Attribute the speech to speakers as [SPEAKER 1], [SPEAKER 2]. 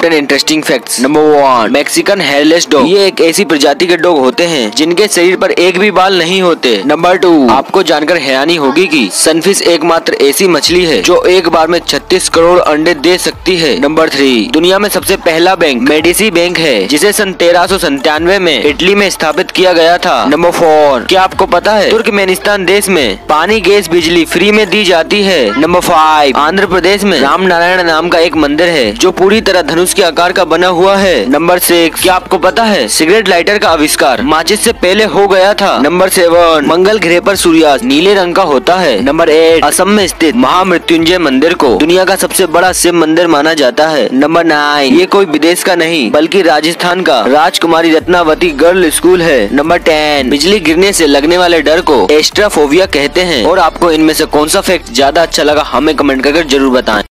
[SPEAKER 1] 10 interesting facts. Number 1, Mexican hairless dog. ये एक ऐसी प्रजाति के डॉग होते हैं जिनके शरीर पर एक भी बाल नहीं होते। नंबर 2, आपको जानकर हैरानी होगी कि सनफिश एकमात्र ऐसी मछली है जो एक बार में 36 करोड़ अंडे दे सकती है। नंबर 3, दुनिया में सबसे पहला बैंक मेडिसी बैंक है जिसे सन 1397 में इटली में स्थापित किया गया था। नंबर 4, क्या आपको पता है तुर्कमेनिस्तान देश में पानी, गैस, बिजली फ्री में दी जाती है। नंबर 5, आंध्र प्रदेश में राम नारायण नाम का एक मंदिर है जो पूरी तरह धनुष के आकार का बना हुआ है। नंबर 6, क्या आपको पता है सिगरेट लाइटर का आविष्कार माचिस से पहले हो गया था। नंबर 7, मंगल ग्रह पर सूर्यास्त नीले रंग का होता है। नंबर 8, असम में स्थित महामृत्युंजय मंदिर को दुनिया का सबसे बड़ा शिव मंदिर माना जाता है। नंबर 9, ये कोई विदेश का नहीं बल्कि राजस्थान का राजकुमारी रत्नावती गर्ल स्कूल है। नंबर 10, बिजली गिरने से लगने वाले डर को एस्ट्राफोबिया कहते हैं। और आपको इनमें से कौन सा फैक्ट ज्यादा अच्छा लगा हमें कमेंट करके जरूर बताएं।